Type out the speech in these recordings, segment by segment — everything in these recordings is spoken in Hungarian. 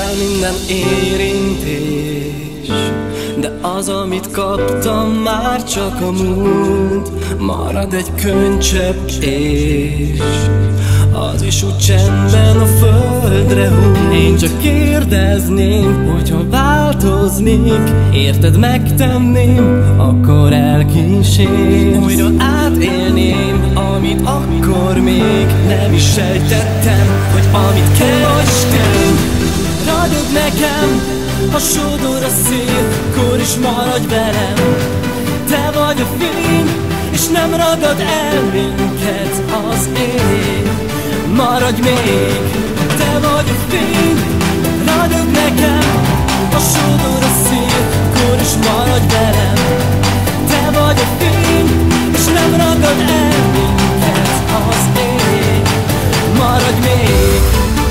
Kell minden érintés, de az, amit kaptam, már csak a múlt. Marad egy könycsepp és az is úgy csendben a földre hull. Én csak kérdezném, hogyha változnék, érted, megtenném, akkor elkísérsz. Újra átélném, amit akkor még nem is sejtettem, hogy amit kell, vagy Isten. Ragyog nekem, ha sodor a szél, akkor is maradj velem. Te vagy a fény, és nem ragad el minket az ég. Maradj még, te vagy a fény, ragyog nekem, ha sodor a szél, akkor is maradj velem. Te vagy a fény, és nem ragad el minket az ég. Maradj még.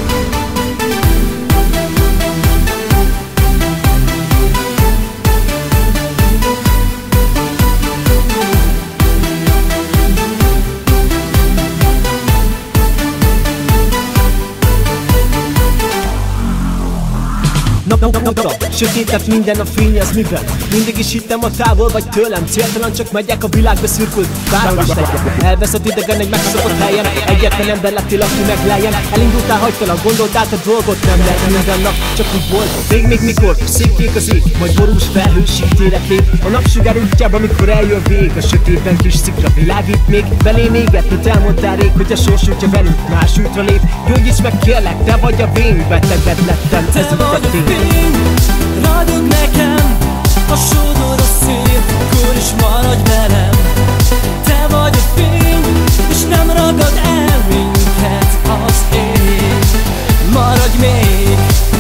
Nap, sötétebb minden, a fény az mivel? Mindig is hittem, a távol vagy tőlem. Céltalan, csak megyek a világba szürkült. Bárhol is legyek, elveszett idegen egy megszokott helyen. Egyetlen ember lettél, aki megleljen. Elindultál, hagytalak, gondoltál a dolgot. Nem lehet minden nap, csak úgy volt. Még mikor, szép kék az ég, majd borús felhőség térek lép. A napsugár útjában, mikor eljön vég, a sötétben kis szikra világít még. Belém éget, mit elmondtál rég, hogy a sors útja velünk más útra lép. Gyógyíts meg kérlek, te vagy a vény, beteged lettem, ez a tény. Ragyog nekem, ha sodor a szél, akkor is maradj velem. Te vagy a fény, és nem ragad el minket az ég. Maradj még.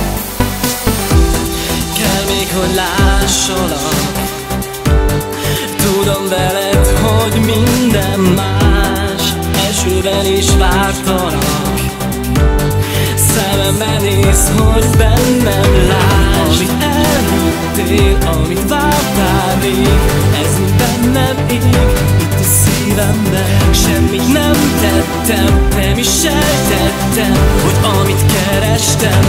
Kell még, hogy lássalak. Tudom veled, hogy minden más. Esőben is vártalak. Szememben néz, hogy bennem lásd. Amit elhittél, amit vártál még, ez mind bennem ég, itt a szívemben. Semmit nem tettem, nem is sejtettem, hogy amit kerestem,